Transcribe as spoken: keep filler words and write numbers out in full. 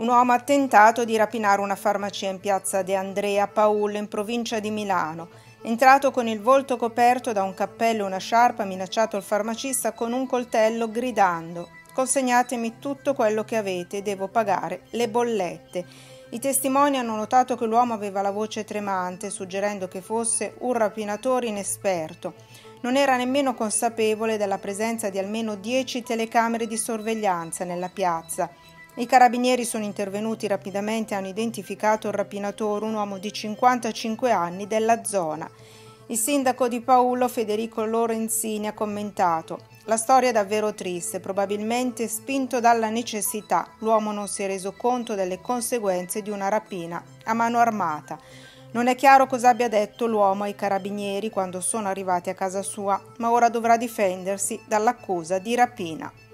Un uomo ha tentato di rapinare una farmacia in piazza De Andrea Paul, in provincia di Milano. Entrato con il volto coperto da un cappello e una sciarpa, ha minacciato il farmacista con un coltello gridando: «Consegnatemi tutto quello che avete, devo pagare le bollette». I testimoni hanno notato che l'uomo aveva la voce tremante, suggerendo che fosse un rapinatore inesperto. Non era nemmeno consapevole della presenza di almeno dieci telecamere di sorveglianza nella piazza. I carabinieri sono intervenuti rapidamente e hanno identificato il rapinatore, un uomo di cinquantacinque anni della zona. Il sindaco di Paolo, Federico Lorenzini, ha commentato: «La storia è davvero triste, probabilmente spinto dalla necessità. L'uomo non si è reso conto delle conseguenze di una rapina a mano armata. Non è chiaro cosa abbia detto l'uomo ai carabinieri quando sono arrivati a casa sua, ma ora dovrà difendersi dall'accusa di rapina».